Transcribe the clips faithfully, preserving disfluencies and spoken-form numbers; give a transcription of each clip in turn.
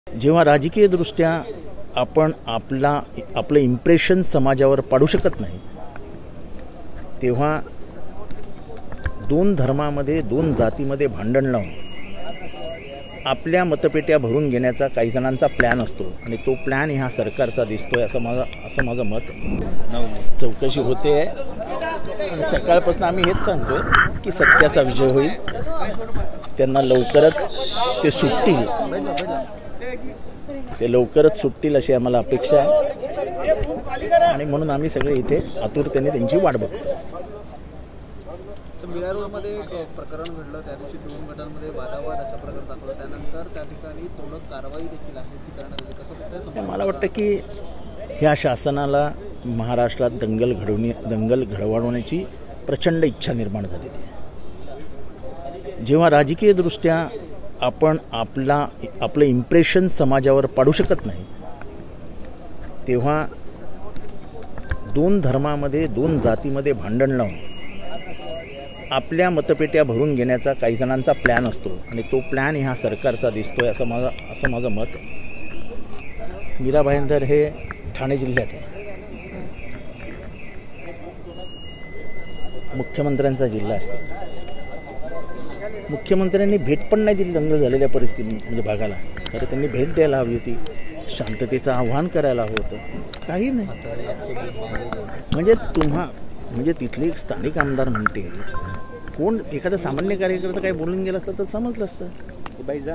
जेव्हा राजकीय दृष्ट्या आपण आपला आपलं इम्प्रेशन समाजावर पाडू शकत नाही, तेव्हा दोन धर्मामध्ये दोन जातीमध्ये भांडण लावून आपल्या मतपेट्या भरून घेण्याचा काही जणांचा प्लॅन असतो आणि तो प्लॅन ह्या सरकारचा दिसतोय असं माझं असं माझं मत आहे. चौकशी होते आणि सकाळपासून आम्ही हेच सांगतोय की सत्याचा विजय होईल, त्यांना लवकरच ते सुटतील ते लवकरच सुटतील अशी आम्हाला अपेक्षा आहे आणि म्हणून आम्ही सगळे इथे आतुरतेने त्यांची वाट बघतो. मिरारोमध्ये एक प्रकरण घडलं, त्या दिवशी दोन गटांमध्ये वादावाद अशा प्रकार दाखवला, त्यानंतर त्या ठिकाणी थोडं कारवाई देखील आहे ती करण्यात आली. कसं बघताय? मला वाटतं की ह्या शासनाला महाराष्ट्रात दंगल घडवणे दंगल घडवण्याची प्रचंड इच्छा निर्माण झालेली आहे. जेव्हा राजकीय दृष्ट्या आपण आपला आपलं इम्प्रेशन समाजावर पाडू शकत नाही, तेव्हा दोन धर्मामध्ये दोन जातीमध्ये भांडण लावून आपल्या मतपेट्या भरून घेण्याचा काही जणांचा प्लॅन असतो आणि तो प्लॅन ह्या सरकारचा दिसतोय असं माझं असं माझं मत आहे. मीरा भाईंदर हे ठाणे जिल्ह्यात आहे, मुख्यमंत्र्यांचा जिल्हा आहे. मुख्यमंत्र्यांनी भेट पण नाही दिली दंगल झालेल्या परिस्थिती म्हणजे भागाला. तर त्यांनी भेट द्यायला हवी होती, शांततेचं आव्हान करायला हवं होतं, काही नाही. म्हणजे तुम्हा म्हणजे तिथले एक स्थानिक आमदार म्हणते, कोण एखादा सामान्य कार्यकर्ता काही बोलून गेला असतं तर समजलं असतं बाई जा,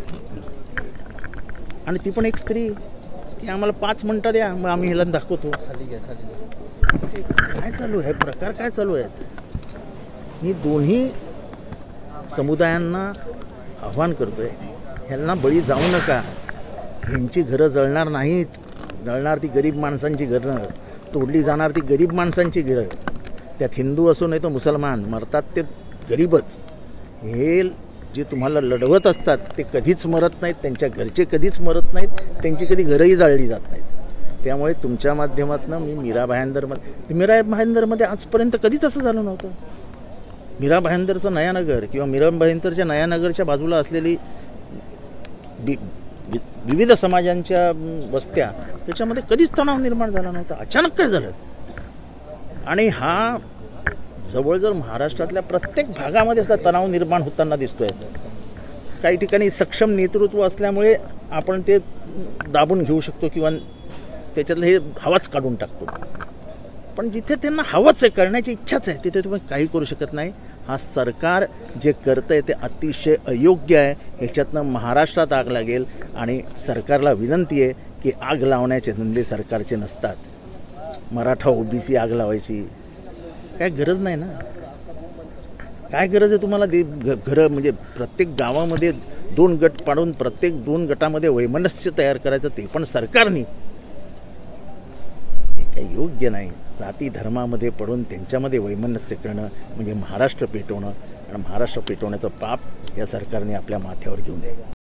आणि ती पण एक स्त्री की आम्हाला पाच मिनटं द्या मग आम्ही ह्याला दाखवतो. खाली घ्या खाली घ्या. काय चालू आहे, प्रकार काय चालू आहेत? मी दोन्ही समुदायांना आव्हान करतोय, ह्यांना बळी जाऊ नका. ह्यांची घरं जळणार नाहीत, जळणार ती गरीब माणसांची घरं, तोडली जाणार ती गरीब माणसांची घरं. त्यात हिंदू असो नाही तर मुसलमान, मरतात ते गरीबच. हे जे तुम्हाला लढवत असतात ते कधीच मरत नाहीत, त्यांच्या घरचे कधीच मरत नाहीत, त्यांची कधी घरंही जाळली जात नाहीत. त्यामुळे तुमच्या माध्यमातून मी मीरा भाईंदरमध्ये मीरा भाईंदरमध्ये आजपर्यंत कधीच असं झालं नव्हतं. मीरा भाईंदरचं नयानगर किंवा मीरा भाईंदरच्या नयानगरच्या बाजूला असलेली वि विविध समाजांच्या वस्त्या, त्याच्यामध्ये कधीच तणाव निर्माण झाला नव्हता. अचानक काय झालं? आणि हा जवळजवळ महाराष्ट्रातल्या प्रत्येक भागामध्ये असा तणाव निर्माण होताना दिसतोय. काही ठिकाणी सक्षम नेतृत्व असल्यामुळे आपण ते दाबून घेऊ शकतो किंवा त्याच्यातलं हे हवाच काढून टाकतो. पण जिथे त्यांना हवंच आहे, करण्याची इच्छाच आहे, तिथे तुम्ही काही करू शकत नाही. हा सरकार जे करतंय ते अतिशय अयोग्य आहे. ह्याच्यातनं महाराष्ट्रात आग लागेल आणि सरकारला विनंती आहे की आग लावण्याचे धंदे सरकारचे नसतात. मराठा ओबीसी आग लावायची काय गरज नाही ना. काय गरज आहे तुम्हाला दे घरं म्हणजे प्रत्येक गावामध्ये दोन गट पाडून प्रत्येक दोन गटामध्ये वैमनस्य तयार करायचं, ते पण सरकारने. हे काही योग्य नाही. जाती धर्मामध्ये पडून त्यांच्यामध्ये वैमनस्य करणं म्हणजे महाराष्ट्र पेटवणं, आणि महाराष्ट्र पेटवण्याचं पाप या सरकारने आपल्या माथ्यावर घेऊ नये.